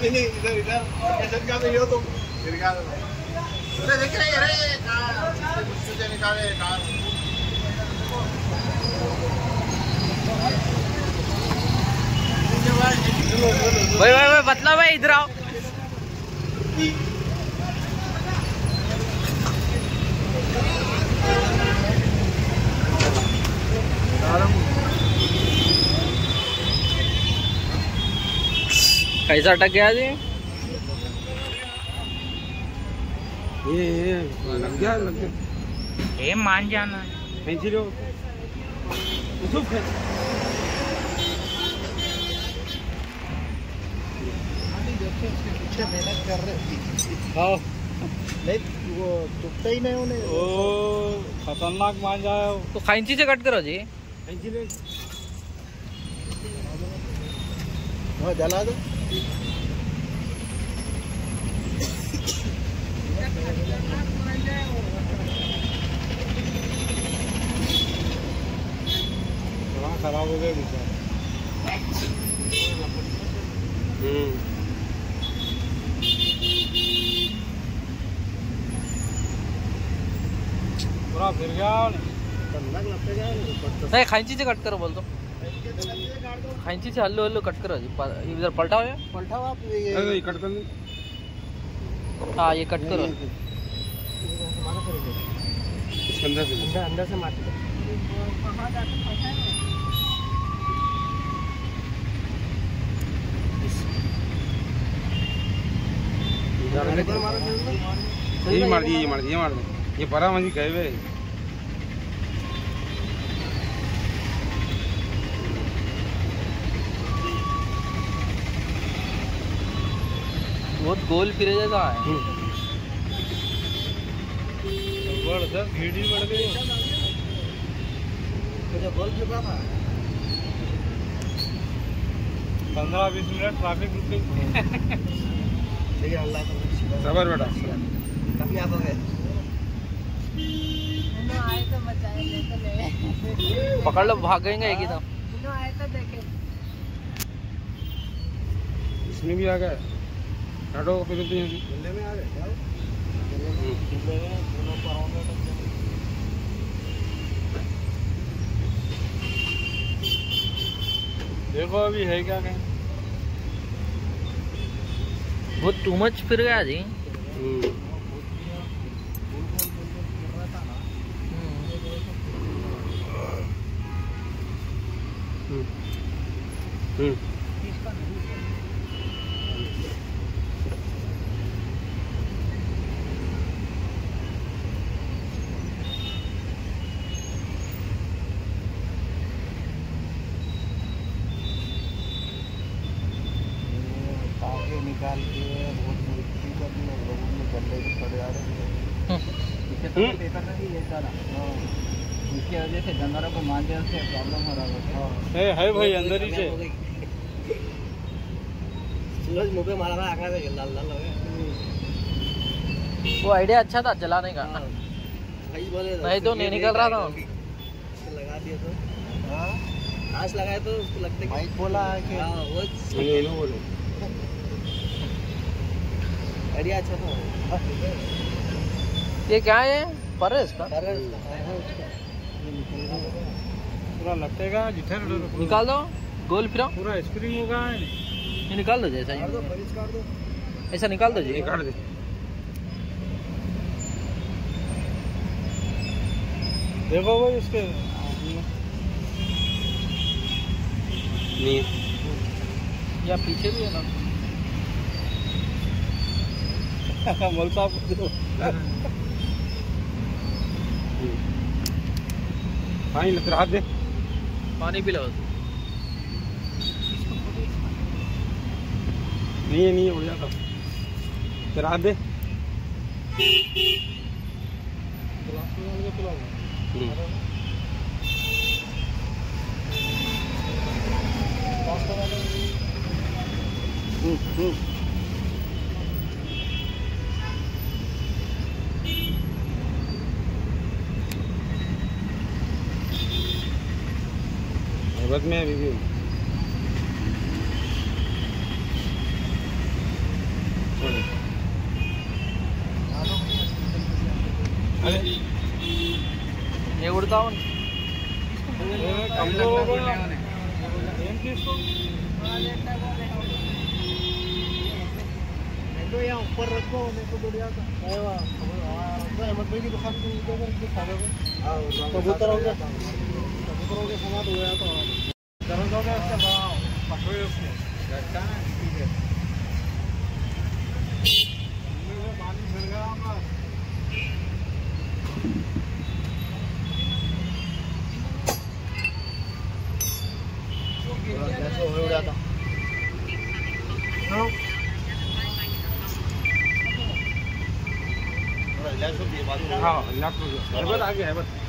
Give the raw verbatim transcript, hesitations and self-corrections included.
नहीं नहीं इधर इधर कैसे क्या हो तुम फिर क्या अरे देख रहे अरे कहां मुझसे निकाले कहां भाई भाई भाई बतला भाई इधर आओ। कैसा अटक गया जी? ये ये लग गया लग गया ये मान जाना कैंची लो यूसुफ है पीछे मेहनत कर रहे हाँ नहीं वो टूटता ही नहीं उन्हें ओ खतरनाक मान जाए तो कैंची से कट करो जी। कैंची ले हाँ जला दो खराब हो गया हम्म पूरा फिर गया नहीं कैंची से कट करो बोल दो। कैंची से हल्लो हल्लो कट करो जी। इधर पलटाओ या पलटाओ आप ये कट कर हाँ ये कट करो अंदर से अंदर से मार ये मार दिए ये मार दिए मार दे ये परा मंजी कहे वे बहुत गोल फिरे जैसा है। बढ़ दस भीड़ ही बढ़ गई मुझे गोल फिर था पंद्रह बीस मिनट ट्रैफिक रुक गई ठीक है अल्लाह का सबर बेटा काफी आप हो गए आए तो बचाए ले तो ले पकड़ लो भागेंगे एक ही दम। आए तो देखे इसमें भी आ गए हटो फिर मिलने में आ गए देखो अभी है क्या कहीं बहुत टू मच फिर गया जी। हम्म निकाल के बहुत मिट्टी कर लोगों में गले भी पड़े आ रहे हैं पेपर का ही ये सारा इसकी वजह से जानवरों को मारने से प्रॉब्लम हो रहा है है भाई अंदर ही से सूरज मुंह पे मारा था आंखों से लाल लाल हो गया। वो आइडिया अच्छा था चलाने का भाई बोले नहीं तो नहीं निकल रहा था लगा दिया तो हां आज लगाया तो उसको लगता है भाई बोला कि हां वो नहीं नो बोलो आइडिया अच्छा था। ये क्या है परस का पूरा लगतेगा जिधर निकाल दो गोल फिर पूरा स्प्रिंग होगा ये निकाल दो जैसा काट दो बरिश काट दो ऐसा निकाल दो जी काट दे देखो भाई इसके नहीं या पीछे भी है ना मोल साहब पानी लग रहा दे पानी पिलाओ नहीं नहीं उड़ जाता चला दे में अभी भी छोड़ता हूँ यहाँ ऊपर रखो मेरे को बढ़िया था अहमद भाई की दुकान कबूतर हो गया कबूतर हो गया समाप्त हो गया तो दर्द हो गया उसका पकड़े उसने घटका ना ठीक है पानी भर गया होगा हो गया था हाँ लाख रुपये आगे है बस